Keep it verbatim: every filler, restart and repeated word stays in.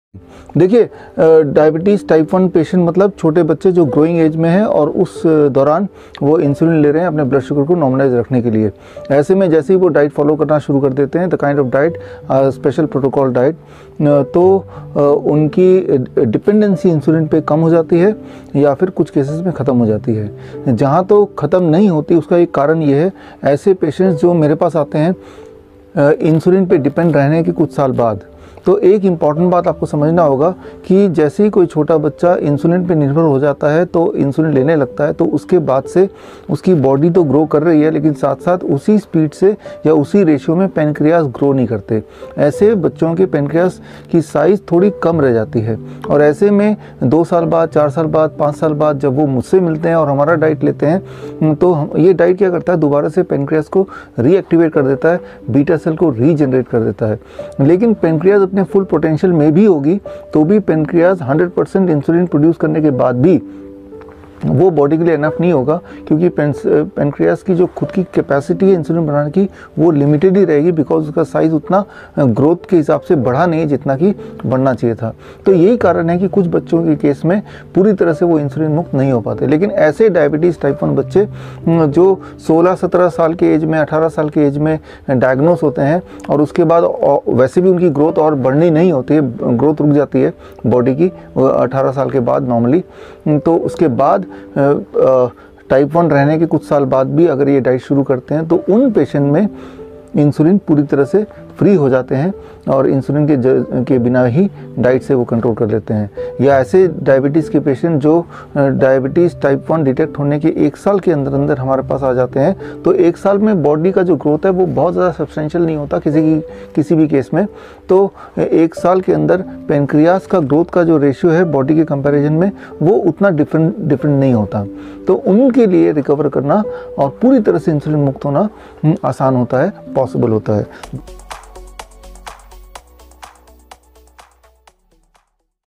देखिए, diabetes type one patient मतलब छोटे बच्चे जो ग्रोइंग एज में हैं और उस दौरान वो इंसुलिन ले रहे हैं अपने ब्लड शुगर को नॉर्मलाइज रखने के लिए। ऐसे में जैसे ही वो डाइट फॉलो करना शुरू कर देते हैं, the kind of diet, special protocol diet, तो उनकी डिपेंडेंसी इंसुलिन पे कम हो जाती है या फिर कुछ केसेस में ख़त्म हो जाती है। जहाँ तो ख़त्म नहीं होती उसका एक कारण ये है, ऐसे पेशेंट्स जो मेरे पास आते हैं इंसुलिन पे डिपेंड रहने के कुछ साल बाद, तो एक इम्पॉर्टेंट बात आपको समझना होगा कि जैसे ही कोई छोटा बच्चा इंसुलिन पे निर्भर हो जाता है, तो इंसुलिन लेने लगता है, तो उसके बाद से उसकी बॉडी तो ग्रो कर रही है, लेकिन साथ साथ उसी स्पीड से या उसी रेशियो में पेनक्रियास ग्रो नहीं करते। ऐसे बच्चों के पेनक्रियास की साइज़ थोड़ी कम रह जाती है, और ऐसे में दो साल बाद, चार साल बाद, पाँच साल बाद जब वो मुझसे मिलते हैं और हमारा डाइट लेते हैं, तो हम ये डाइट क्या करता है, दोबारा से पेनक्रियास को रीएक्टिवेट कर देता है, बीटा सेल को रीजनरेट कर देता है। लेकिन पेनक्रियास अपने फुल पोटेंशियल में भी होगी तो भी pancreas hundred percent insulin produce करने के बाद भी वो बॉडी के लिए इनफ नहीं होगा, क्योंकि पेनक्रियास की जो खुद की कैपेसिटी है इंसुलिन बनाने की वो लिमिटेड ही रहेगी, बिकॉज उसका साइज़ उतना ग्रोथ के हिसाब से बढ़ा नहीं जितना कि बढ़ना चाहिए था। तो यही कारण है कि कुछ बच्चों के केस में पूरी तरह से वो इंसुलिन मुक्त नहीं हो पाते। लेकिन ऐसे डायबिटीज़ टाइप वन बच्चे जो सोलह सत्रह साल के एज में, अठारह साल के एज में डायग्नोस होते हैं और उसके बाद वैसे भी उनकी ग्रोथ और बढ़नी नहीं होती है, ग्रोथ रुक जाती है बॉडी की अठारह साल के बाद नॉर्मली, तो उसके बाद टाइप वन रहने के कुछ साल बाद भी अगर ये डाइट शुरू करते हैं, तो उन पेशेंट में इंसुलिन पूरी तरह से फ्री हो जाते हैं और इंसुलिन के के बिना ही डाइट से वो कंट्रोल कर लेते हैं। या ऐसे डायबिटीज़ के पेशेंट जो डायबिटीज़ टाइप वन डिटेक्ट होने के एक साल के अंदर अंदर हमारे पास आ जाते हैं, तो एक साल में बॉडी का जो ग्रोथ है वो बहुत ज़्यादा सब्सटेंशियल नहीं होता किसी की किसी भी केस में। तो एक साल के अंदर पेनक्रियास का ग्रोथ का जो रेशियो है बॉडी के कंपैरिजन में वो उतना डिफरेंट डिफरेंट नहीं होता। तो उनके लिए रिकवर करना और पूरी तरह से इंसुलिन मुक्त होना आसान होता है, पॉसिबल होता है।